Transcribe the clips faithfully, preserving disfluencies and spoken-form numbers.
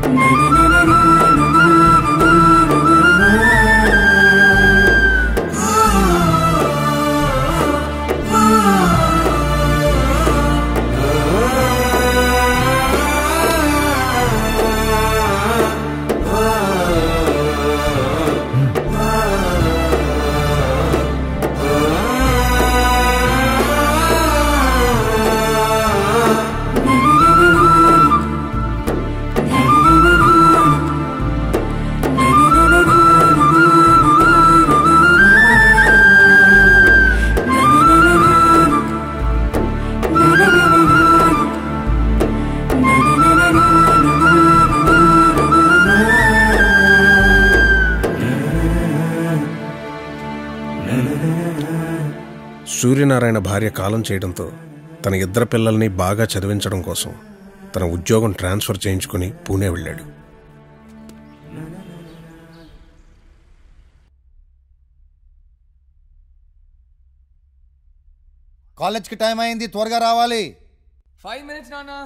సూర్యనారాయణ భార్య కాలం చేయడంతో తన ఇద్దరు పిల్లల్ని బాగా చదివించడం కోసం తన ఉద్యోగం ట్రాన్స్ఫర్ చేయించుకుని పూణే వెళ్ళాడు. కాలేజ్కి టైం అయింది, త్వరగా రావాలి. ఫైవ్ మినిట్స్ నాన్న.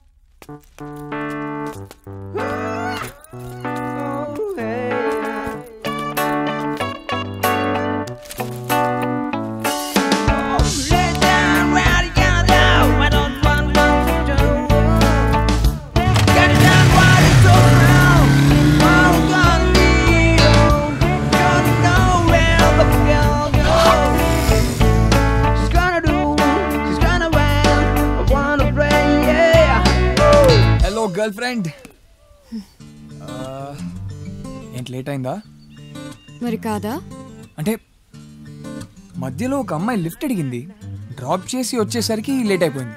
గర్ల్ ఫ్రెండ్ ఏంటి లేట్ అయిందా? మరి కాదా? అంటే మధ్యలో ఒక అమ్మాయి లిఫ్ట్ అడిగింది, డ్రాప్ చేసి వచ్చేసరికి లేట్ అయిపోయింది.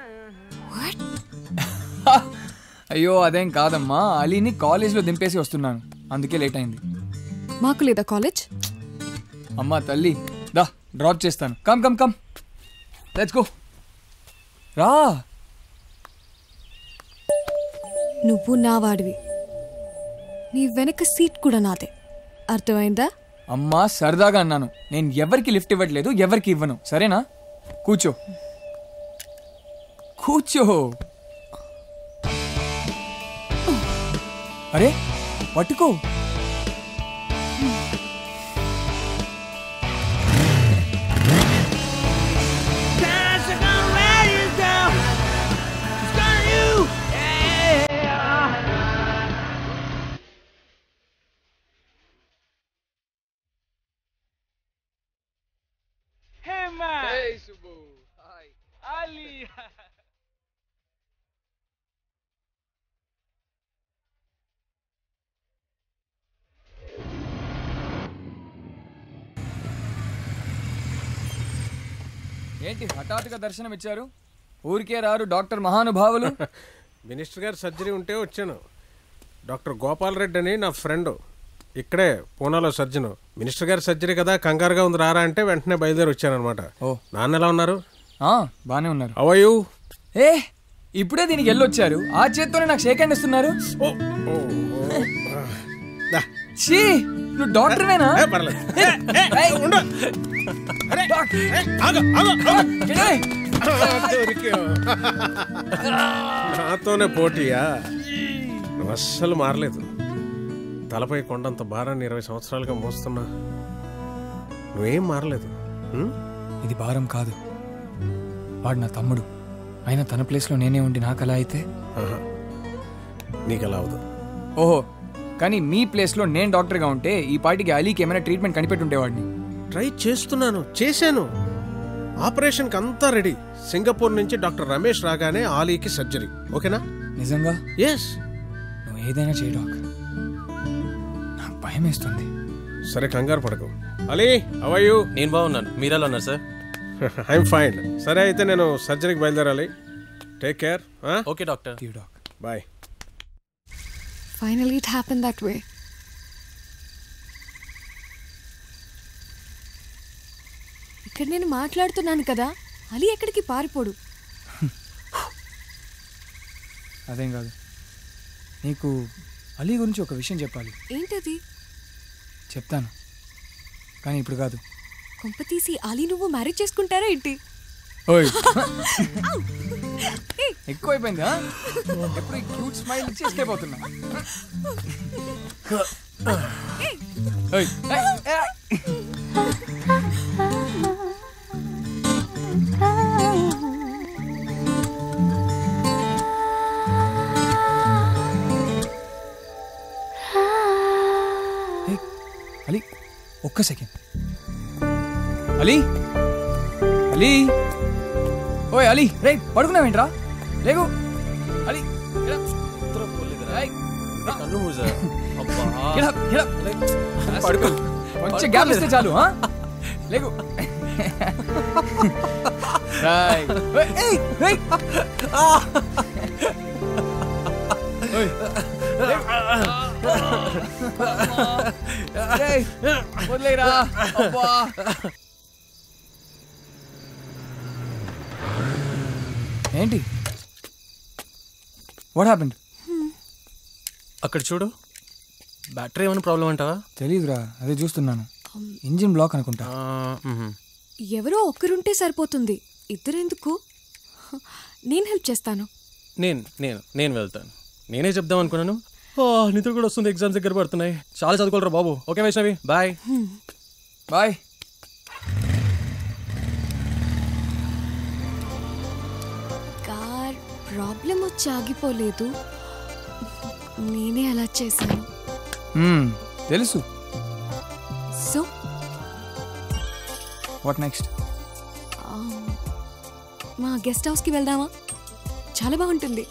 అయ్యో అదేం కాదమ్మా, అలీని కాలేజ్లో దింపేసి వస్తున్నాను, అందుకే లేట్ అయింది. మాకు లేదా కాలేజ్? అమ్మా తల్లి దా డ్రాప్ చేస్తాను. Come come come let's go. రా. నువ్వు నా వాడివి, నీ వెనక సీట్ కూడా నాదే, అర్థమైందా? అమ్మా సరదాగా అన్నాను, నేను ఎవరికి లిఫ్ట్ ఇవ్వట్లేదు, ఎవరికి ఇవ్వను, సరేనా? కూర్చో కూర్చో. అరే పట్టుకో. ఏంటి హఠాత్తుగా దర్శనం ఇచ్చారు? ఊరికే రారు డాక్టర్ మహానుభావులు. మినిస్టర్ గారు సర్జరీ ఉంటే వచ్చాను. డాక్టర్ గోపాల్ రెడ్డి అని నా ఫ్రెండ్, ఇక్కడే పూనాలో సర్జను. మినిస్టర్ గారి సర్జరీ కదా, కంగారుగా ఉంది రారా అంటే వెంటనే బయలుదేరి వచ్చాను అనమాట. ఓ నాన్న ఎలా ఉన్నారు? బానే ఉన్నారు. How are you? ఏ ఇప్పుడే దీనికి వెళ్ళొచ్చారు, ఆ చేత్తోనే నాకు షేక్ హ్యాండ్ ఇస్తున్నారు. ఛీ నువ్వు డాక్టర్వేనా? నాతోనే పోటీయా? నువ్వు అస్సలు మారలేదు. తలపై కొండంత భారాన్ని ఇరవై సంవత్సరాలుగా మోస్తున్నా, నువ్వేం మారలేదు. ఇది భారం కాదు, వాడు నా తమ్ముడు. అయినా తన ప్లేస్లో నేనే ఉండి నాకు అలా అయితే నీకు అలా అవదు. ఓహో, కానీ మీ ప్లేస్లో నేను డాక్టర్గా ఉంటే ఈ పాటికి అలీకి ఏమైనా ట్రీట్మెంట్ కనిపెట్టి ఉండేవాడిని. ట్రై చేస్తున్నాను, చేశాను. ఆపరేషన్కి అంతా రెడీ. సింగపూర్ నుంచి డాక్టర్ రమేష్ రాగానే ఆలీకి సర్జరీ. ఓకేనా? నిజంగా? ఎస్. నువ్వు ఏదైనా చేయి డాక్, నాకు భయం వేస్తుంది. సరే కంగారు పడకు. Ali how are you? నేను బాగున్నాను, మీరు ఎలా ఉన్నారు సార్? I'm fine. సరే అయితే నేను సర్జరీకి బయలుదేరాలి. Take care. Okay doctor. Bye. Finally it happened that way. ఇక్కడ నేను మాట్లాడుతున్నాను కదా, అలీ ఎక్కడికి పారిపోడు. అదేం కాదు, నీకు అలీ గురించి ఒక విషయం చెప్పాలి. ఏంటది? చెప్తాను, కానీ ఇప్పుడు కాదు. కొంప తీసి అలీ నువ్వు మ్యారేజ్ చేసుకుంటారా ఏంటి? ఓయ్ ఎక్కువైపోయింది ఎప్పుడు క్యూట్ స్మైల్ ఇచ్చి ఎస్కేప్ అవుతున్నా. అలీ ఒక్క సెకండ్. అలీ అలీ ఓయ్ అలీ రే పడుకున్నావేంట్రా? లేకు అలీ కళ్ళు మూసా. పడుకో కొంచెం గ్యాప్ ఇస్తే చాలు. లేకు వదిలేరా. ఏంటి వాట్ హ్యాపెండ్? అక్కడ చూడు, బ్యాటరీ ఏమైనా ప్రాబ్లం అంటావా? తెలీదురా, అదే చూస్తున్నాను. ఇంజిన్ బ్లాక్ అనుకుంటా. ఎవరో ఒక్కరుంటే సరిపోతుంది, ఇద్దరెందుకు? నేను హెల్ప్ చేస్తాను. నేను నేను నేను వెళ్తాను. నేనే చెప్దాం అనుకున్నాను. నిద్ర కూడా వస్తుంది, ఎగ్జామ్స్ దగ్గర పడుతున్నాయి. చాలా చదువుకోలేరా బాబు. Okay Vaishnavi, bye bye. Car problem వచ్చి ఆగిపోలేదు, నేనే అలా చేశాను. తెలుసు. So what next? మా గెస్ట్ హౌస్కి వెళ్దామా? చాలా బాగుంటుంది.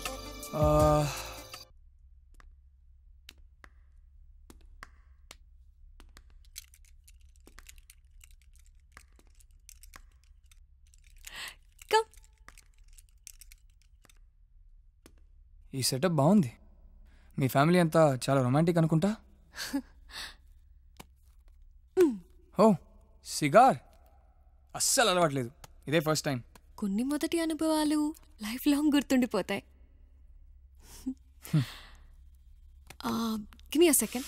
ఈ సెటప్ బాగుంది. మీ ఫ్యామిలీ అంతా చాలా రొమాంటిక్ అనుకుంటా. ఓ సిగార్ అస్సలు అలవాట్లేదు, ఇదే ఫస్ట్ టైం. కొన్ని మొదటి అనుభవాలు లైఫ్ లాంగ్ గుర్తుండిపోతాయి. Give me a second.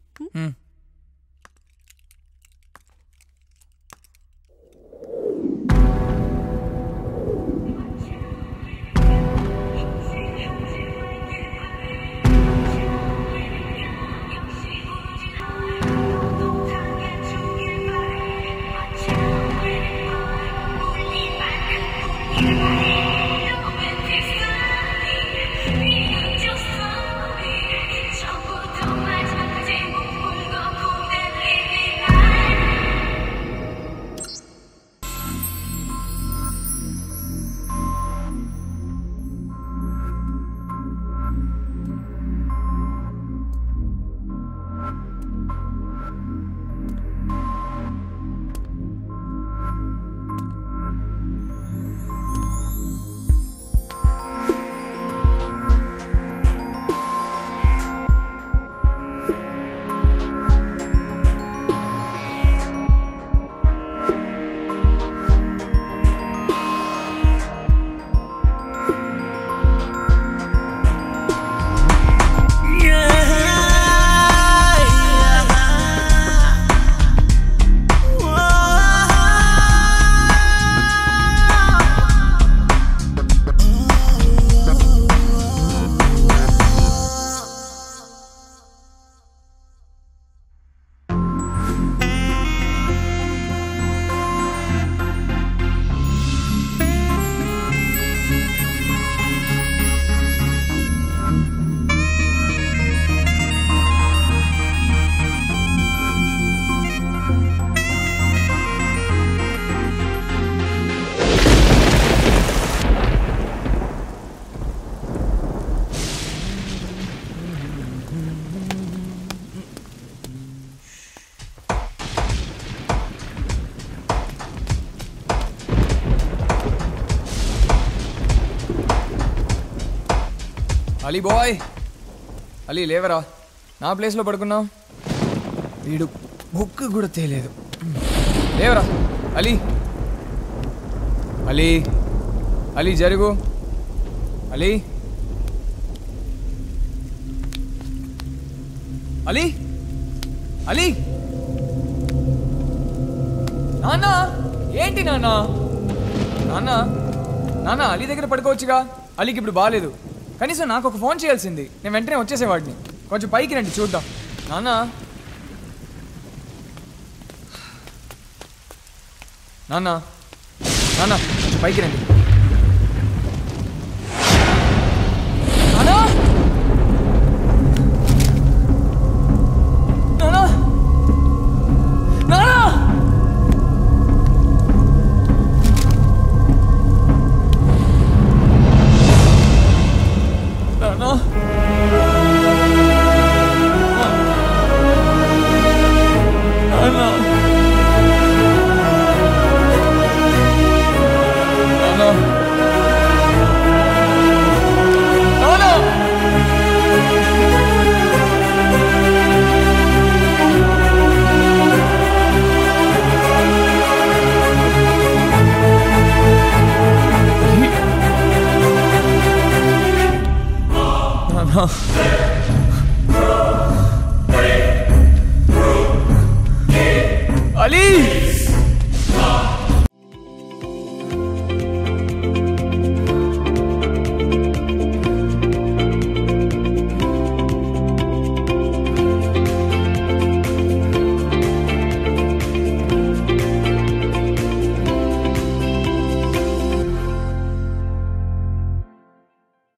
Ali bye, Ali లేవరా, నా ప్లేస్లో పడుకున్నావు. వీడు బుక్ కూడా తేలేదు. లేవరా అలీ, అలీ అలీ జరుగు. అలీ అలీ అలీ నాన్న, ఏంటి నాన్న? నాన్న నాన్న అలీ దగ్గర పడుకోవచ్చుగా, అలీకి ఇప్పుడు బాగాలేదు. కనీసం నాకు ఒక ఫోన్ చేయాల్సింది, నేను వెంటనే వచ్చేసేవాడిని. కొంచెం పైకి రండి చూద్దాం. నాన్న నాన్న నాన్న కొంచెం పైకి రండి. నాన్న నాన్న నాన్న నాన్న Ali!